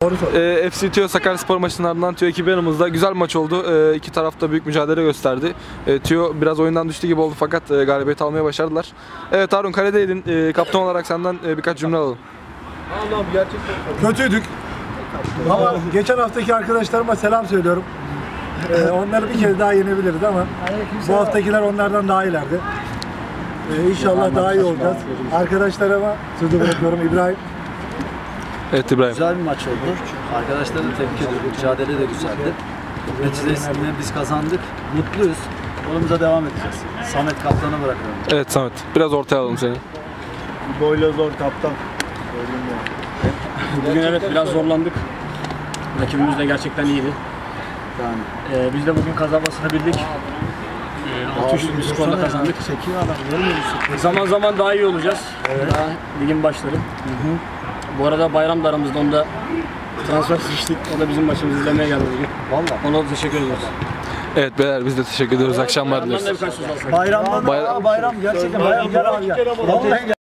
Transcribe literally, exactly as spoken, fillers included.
E, F C Tüyo Sakaryaspor maçının ardından Tüyo ekibi yanımızda. Güzel bir maç oldu. E, iki taraf da büyük mücadele gösterdi. E, Tüyo biraz oyundan düştü gibi oldu fakat e, galibiyet almaya başardılar. Evet Harun, kaledeydin. E, kaptan olarak senden e, birkaç cümle alalım. Kötüydük. Ama geçen haftaki arkadaşlarıma selam söylüyorum. Ee, onları bir kere daha yenebiliriz ama bu haftakiler onlardan daha iyilerdi. Ee, inşallah daha iyi olacağız. Arkadaşlarıma sözü bırakıyorum. İbrahim. Evet İbrahim. Güzel bir maç oldu. Arkadaşları da tebrik ediyorum. Mücadele de güzeldi. Neticesinde biz kazandık. Mutluyuz. Yolumuza devam edeceğiz. Samet kaptanı bırakıyorum. Evet Samet. Biraz ortaya alalım seni. Boyla zor kaptan. Bugün evet biraz zorlandık. Rakibimiz de gerçekten iyiydi. Yani. Ee, biz de bugün kazanmasını bildik. Ee, altı üçlük bir skorla kazandık. Zaman zaman daha iyi olacağız. Evet. Daha ligin başları. Hı hı. Bu arada Bayram da aramızda, onda transfer seçtik. O da bizim maçımızı izlemeye geldi bugün. Vallahi. Ona da teşekkür ediyoruz. Evet beyler, biz de teşekkür ediyoruz. Akşamlar dileriz. Bayramdan da birkaç söz alsak. Bayramdan Bayram- bayram gerçekten bayram gel abi ya. Vallahi gel.